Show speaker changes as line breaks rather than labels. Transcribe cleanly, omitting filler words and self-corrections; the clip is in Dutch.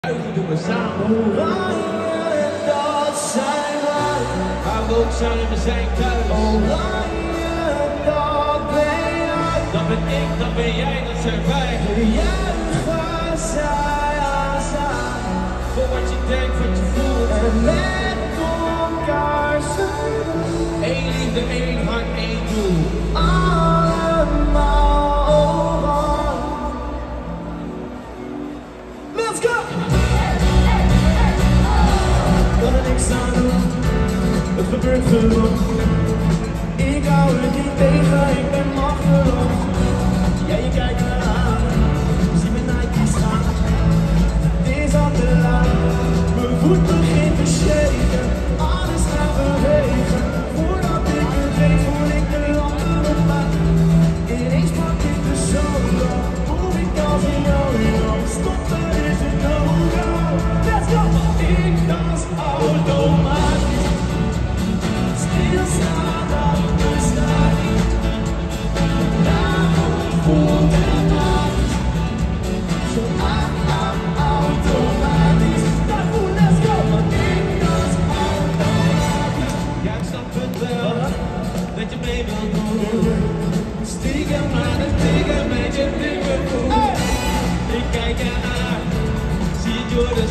Buigen doen we samen.
Oranje, dat zijn wij.
Waar we ook zijn, we zijn thuis.
Oranje, dat ben jij.
Dat ben ik, dat ben jij, dat zijn wij.
We juichen zij aan zij.
Voor wat je denkt, wat je voelt.
En met elkaar zijn we.
Eén liefde, één hart, één doel.
Allemaal oranje. Let's go! Kan er niks aan doen, het gebeurt gewoon. Ik hou het niet tegen, ik ben machteloos. Ja, je kijkt me aan, zie me Nike's gaan. Het is al te laat, mijn voet begint te shaken. Alles gaat bewegen, voordat ik het weet voel ik de lampen op mij. Ineens pak ik de solo, voel ik als een yo-yo. Stop, dat is een no-go. Let's go! Ik dans automatisch, stilstaan dat bestaat niet. Daarom voelt het magisch, zo automatisch. Daarvoor let's go, want ik dans automatisch.
Ja, ik snap het wel, dat je mee wilt doen. Stiekem maar een dikke beetje dikke voet. Ik kijk je aan, zie het door de